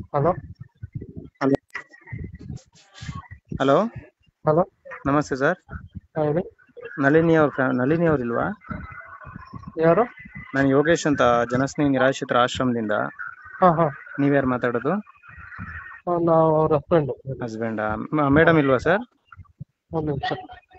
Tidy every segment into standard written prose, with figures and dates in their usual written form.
Hello hello hello hello ನಮಸ್ತೆ sir. ಹೇಳಿ. ನಳಿನಿ ಅವ್ರಿಲ್ವಾ? ಯಾರು? ನಾನು ಯೋಗೇಶ್ ಅಂತ, ಜನಸ್ನೇಹಿ ನಿರಾಶ್ರಿತರ ಆಶ್ರಮದಿಂದ. ಹಾ ಹಾ ನೀವ್ಯಾರು ಮಾತಾಡೋದು? ನಾವು ಅವ್ರ ಹಸ್ಬೆಂಡ್. ಹಸ್ಬೆಂಡಾ? ಮೇಡಮ್ ಇಲ್ವಾ ಸರ್? ಒಂದು ನಿಮಿಷ.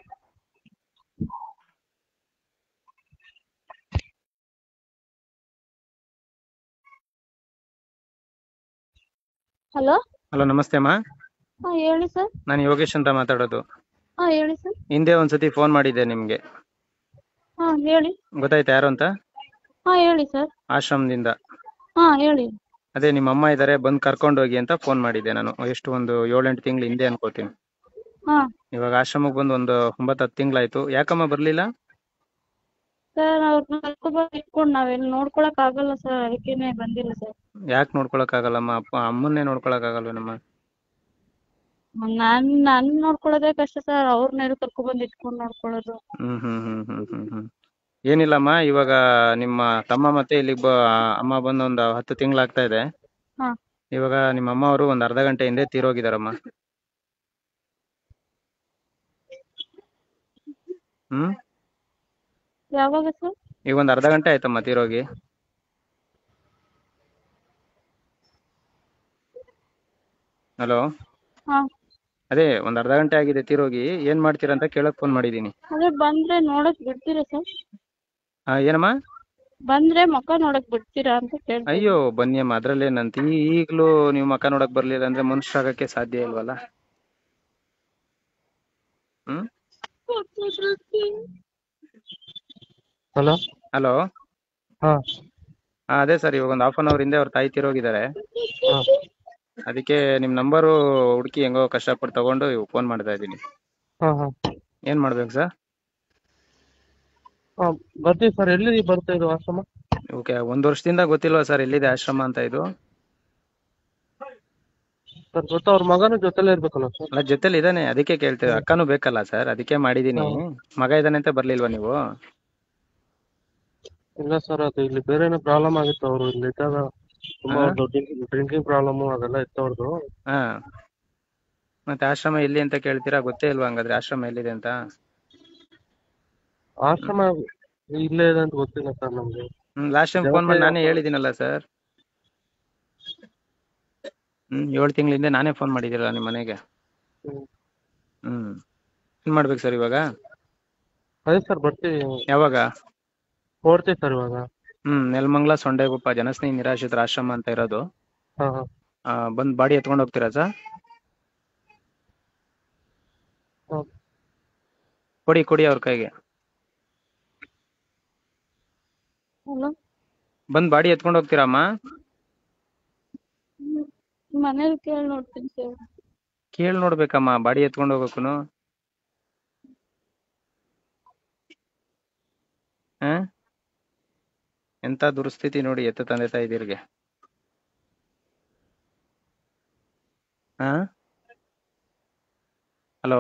ಹಲೋ ಹಲೋ, ನಮಸ್ತೆ ಅಮ್ಮ. ಹಾ ಹೇಳಿ ಸರ್. ನಾನು ಯೋಗೇಶ್ ಅಂತ ಮಾತಾಡೋದು. ಹಾ ಹೇಳಿ ಸರ್. ಹಿಂದೆ ಒಂದ್ಸತಿ ಫೋನ್ ಮಾಡಿದ್ದೆ ನಿಮ್ಗೆ, ಹಾ ಹೇಳಿ. ಗೊತ್ತಾಯ್ತಾ ಯಾರು ಅಂತ? ಹಾ ಹೇಳಿ ಸರ್. ಆಶ್ರಮದಿಂದ. ಹಾ ಹೇಳಿ. ಅದೇ ನಿಮ್ಮ ಅಮ್ಮ ಇದಾರೆ, ಬಂದು ಕರ್ಕೊಂಡು ಹೋಗಿ ಅಂತ ಫೋನ್ ಮಾಡಿದ್ದೆ ನಾನು. ಎಷ್ಟು ಒಂದು 7-8 ತಿಂಗಳು ಹಿಂದೆ ಅನ್ಕೋತೀನಿ. ಹಾ ಇವಾಗ ಆಶ್ರಮಕ್ಕೆ ಬಂದು ಒಂದು 9-10 ತಿಂಗಳಾಯ್ತು. ಯಾಕಮ್ಮ ಬರ್ಲಿಲ್ಲ? ಸರ್ ಅವ್ರನ್ನ ಕರ್ಕೊಂಡ್ಬಂದು ಇಟ್ಕೊಂಡು ನಾವೆಲ್ಲಿ ನೋಡ್ಕೊಳಕ್ ಆಗಲ್ಲ ಸರ್, ಅದಕ್ಕೇನೆ ಬಂದಿಲ್ಲ ಸರ್. ಯಾಕೆ ನೋಡ್ಕೊಳಕ್ ಆಗಲ್ಲಮ್ಮ? ಅಮ್ಮನ್ನೇ ನೋಡ್ಕೊಳಕ್ ಆಗಲ್ವೇನಮ್ಮ? ನಾನ್ ನೋಡ್ಕೊಳ್ಳೋದೇ ಕಷ್ಟ ಸರ್, ಅವ್ರನ್ನೆಲ್ಲ ಕರ್ಕೊಂಡ್ಬಂದು ಇಟ್ಕೊಂಡು ನೋಡ್ಕೊಳ್ಳೋದು. ಏನಿಲ್ಲಮ್ಮ, ಇವಾಗ ನಿಮ್ಮ ತಮ್ಮ ಮತ್ತೆ ಇಲ್ಲಿಗೆ ಅಮ್ಮ ಬಂದು ಒಂದು 10 ತಿಂಗಳಾಗ್ತಾ ಇದೆ. ಹಾ ಇವಾಗ ನಿಮ್ಮ ಅಮ್ಮ ಅವರು ಒಂದು ಅರ್ಧ ಗಂಟೆ ಹಿಂದೆ ತೀರೋಗಿದಾರಮ್ಮ. ಯಾವಾಗ ಸರ್? ಈಗ ಒಂದು ಅರ್ಧ ಗಂಟೆ ಆಯ್ತಮ್ಮ ತೀರೋಗಿ. ಹಲೋ, ಹಾ ಅದೇ ಒಂದು ಅರ್ಧ ಗಂಟೆ ಆಗಿದೆ ತೀರೋಗಿ. ಏನ್ ಮಾಡ್ತೀರಾ ಅಂತ ಕೇಳಕ್ ಫೋನ್ ಮಾಡಿದೀನಿ. ಅದೇ ಬಂದ್ರೆ ನೋಡಕ್ ಬಿಡ್ತೀರಾ ಸರ್? ಏನಮ್ಮ? ಬಂದ್ರೆ ಮುಖ ನೋಡಕ್ ಬಿಡ್ತೀರಾ ಅಂತ ಕೇಳ್ತೀನಿ. ಅಯ್ಯೋ ಬನ್ನಿ ಅಮ್ಮ, ಅದ್ರಲ್ಲೇನಂತ. ಈಗ್ಲೂ ನೀವು ಮಕ್ಕ ನೋಡಕ್ ಬರ್ಲಿಲ್ಲ ಅಂದ್ರೆ ಮನುಷ್ಯರಾಗಕ್ಕೆ ಸಾಧ್ಯ ಇಲ್ವಲ್ಲ. Hello hello. ಹಾ ಅದೇ ಸರ್, ಇವಾಗ ಒಂದು 1/2 ಅವರ್ ಹಿಂದೆ ಅವ್ರ ತಾಯಿ ತೀರೋಗಿದ್ದಾರೆ. ಹಾ ಅದಕ್ಕೆ ನಿಮ್ ನಂಬರು ಹುಡುಕಿ ಹೆಂಗೋ ಕಷ್ಟಪಟ್ಟು ತಗೊಂಡು ಫೋನ್ ಮಾಡ್ತಾ ಇದ್ದೀನಿ. ಹಾ ಹಾ ಏನ್ ಮಾಡ್ಬೇಕು ಸರ್? ಹಾ ಬರ್ತೀವಿ ಸರ್. ಎಲ್ಲಿ ಬರ್ತಾ ಇದು ಆಶ್ರಮ? ಓಕೆ, 1 ವರ್ಷದಿಂದ ಗೊತ್ತಿಲ್ವಾ ಸರ್ ಎಲ್ಲಿದೆ ಆಶ್ರಮ ಅಂತ ಇದು? ಸರ್ ಗೊತ್ತಾ, ಅವ್ರ ಮಗನ ಜೊತೆಲೇ ಇರ್ಬೇಕಲ್ಲ ಸರ್? ಅಲ್ಲ, ಜೊತೆಲಿ ಇದಾನೆ, ಅದಕ್ಕೆ ಕೇಳ್ತೇವೆ. ಅಕ್ಕನೂ ಬೇಕಲ್ಲ ಸರ್, ಅದಕ್ಕೆ ಮಾಡಿದೀನಿ. ಹಾ. ಮಗ ಇದಾನೆ ಅಂತ ಬರ್ಲಿಲ್ವಾ ನೀವು? ಇಲ್ಲ ಸರ್, ಅದು ಇಲ್ಲಿ ಬೇರೆನೇ ಪ್ರಾಬ್ಲಮ್ ಆಗಿತ್ತು. ಅವರು ಇಲ್ಲಿ ಇದ್ದಾಗ ತುಂಬಾ ಹಾ ಡ್ರಿಂಕಿಂಗ್ ಪ್ರಾಬ್ಲಮ್ ಅದೆಲ್ಲ ಇತ್ತು ಅವ್ರದ್ದು. ಹಾ ಮತ್ತೆ ಆಶ್ರಮ ಎಲ್ಲಿ ಅಂತ ಕೇಳ್ತೀರಾ? ಗೊತ್ತೇ ಇಲ್ವಾ ಹಂಗಾದ್ರೆ ಆಶ್ರಮ ಎಲ್ಲಿದೆ ಅಂತ? ಆಶ್ರಮ ಇಲ್ಲೇ ಇದೆ ಅಂತ ಗೊತ್ತಿಲ್ಲ ಸರ್ ನಮ್ಗೆ. ಲಾಸ್ಟ್ ಟೈಮ್ ಫೋನ್ ಮಾಡಿ ನಾನೇ ಹೇಳಿದ್ದೀನಲ್ಲ ಸರ್. 7 ತಿಂಗಳ ಹಿಂದೆ ನಾನೇ ಫೋನ್ ಮಾಡಿದ್ದೀರಲ್ಲ ನಿಮ್ಮ ಮನೆಗೆ. ಏನ್ ಮಾಡ್ಬೇಕು ಸರ್ ಇವಾಗ? ಅದೇ ಸರ್, ಬರ್ತೀವಿ. ಯಾವಾಗ? ಹೊರಡ್ತೀವಿ ಸರ್ ಇವಾಗ. ನೆಲಮಂಗಲ ಸೊಂಡೆಗುಪ್ಪ ಜನಸ್ನೇಹಿ ನಿರಾಶ್ರಿತರ ಆಶ್ರಮ ಅಂತ ಇರೋದು. ಹಾ ಹಾ ಬಂದ್ ಬಾಡಿ ಎತ್ಕೊಂಡು ಹೋಗ್ತೀರಾ ಸರ್? ಹಾ. ಕೊಡಿ ಅವ್ರ ಕೈಗೆ. ಹಲೋ, ಬಂದ್ ಬಾಡಿ ಎತ್ಕೊಂಡು ಹೋಗ್ತೀರಮ್ಮ? ಮನೇಲಿ ಕೇಳಿ ನೋಡ್ತೀನಿ ಸರ್. ಕೇಳಿ ನೋಡ್ಬೇಕಮ್ಮ, ಬಾಡಿ ಎತ್ಕೊಂಡು ಹೋಗಕ್ಕೂನು. ಎಂತ ದುರ್ಸ್ಥಿತಿ ನೋಡಿ ಎತ್ತ ತಂದೆ ತಾಯಿದಿರಿಗೆ. Hello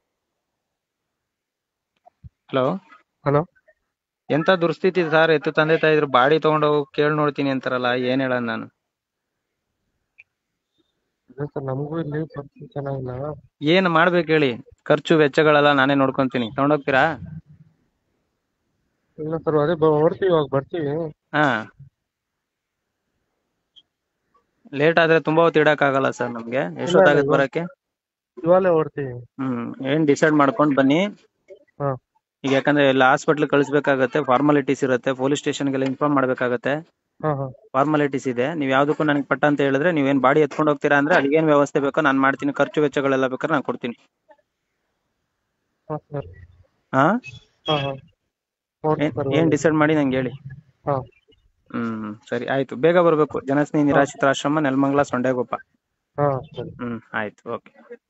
hello. ಹಲೋ. ಎಂತ ದುರ್ಸ್ಥಿತಿ ಸರ್, ಎತ್ತು ತಂದೆ ತಾಯಿದ್ರು ಬಾಡಿ ತಗೊಂಡೋಗಿ ಕೇಳಿ ನೋಡ್ತೀನಿ ಅಂತಾರಲ್ಲ, ಏನ್ ಹೇಳೋದ್ ನಾನು? ಸರ್ ನಮಗೂ ಇಲ್ಲಿ ಪರಿಸ್ಥಿತಿ ಚೆನ್ನಾಗಿಲ್ಲ. ಏನ್ ಮಾಡ್ಬೇಕು ಹೇಳಿ? ಖರ್ಚು ವೆಚ್ಚಗಳೆಲ್ಲ ನಾನೇ ನೋಡ್ಕೊಂತೀನಿ. ತಗೊಂಡೋಗ್ತೀರಾ? ಇಲ್ಲ ಸರ್, ಅದೇ ಹೊರಡ್ತೀವಿ, ಇವಾಗ ಬರ್ತೀವಿ. ಲೇಟ್ ಆದ್ರೆ ತುಂಬಾ ಹೊತ್ತು ಇಡಕ್ ಆಗಲ್ಲ ಸರ್ ನಮ್ಗೆ. ಎಷ್ಟೊತ್ತಾಗತ್ತೆ ಬರಕ್ಕೆ? ಇವಾಗಲೇ ಹೊರಡ್ತೀವಿ. ಏನ್ ಡಿಸೈಡ್ ಮಾಡ್ಕೊಂಡ್ ಬನ್ನಿ. ಹಾ. ಈಗ ಯಾಕಂದ್ರೆ ಎಲ್ಲ ಹಾಸ್ಪಿಟ್ಲ್ ಕಳಿಸ್ಬೇಕಾಗತ್ತೆ, ಫಾರ್ಮಾಲಿಟೀಸ್ ಇರುತ್ತೆ, ಪೊಲೀಸ್ ಸ್ಟೇಷನ್ಗೆಲ್ಲ ಇನ್ಫಾರ್ಮ್ ಮಾಡ್ಬೇಕಾಗತ್ತೆ. ಫಾರ್ಮಾಲಿಟೀಸ್ ಇದೆ. ನೀವ್ ಯಾವ್ದಕ್ಕೂ ನನಗೆ ಪಟ್ಟ ಅಂತ ಹೇಳಿದ್ರೆ, ನೀವೇನ್ ಬಾಡಿ ಎತ್ಕೊಂಡು ಹೋಗ್ತೀರಾ ಅಂದ್ರೆ ಅಲ್ಲಿಗೇನ್ ವ್ಯವಸ್ಥೆ ಬೇಕೋ ನಾನು ಮಾಡ್ತೀನಿ. ಖರ್ಚು ವೆಚ್ಚಗಳೆಲ್ಲ ಬೇಕಾದ್ರೆ ನಾನು ಕೊಡ್ತೀನಿ. ಏನ್ ಡಿಸೈಡ್ ಮಾಡಿ ನಂಗೆ ಹೇಳಿ. ಸರಿ ಆಯ್ತು, ಬೇಗ ಬರ್ಬೇಕು. ಜನಸ್ನೇಹಿ ನಿರಾಶ್ರಿತರ ಆಶ್ರಮ, ನೆಲಮಂಗಲ ಸೊಂಡೆಗುಪ್ಪ. ಆಯ್ತು, ಓಕೆ.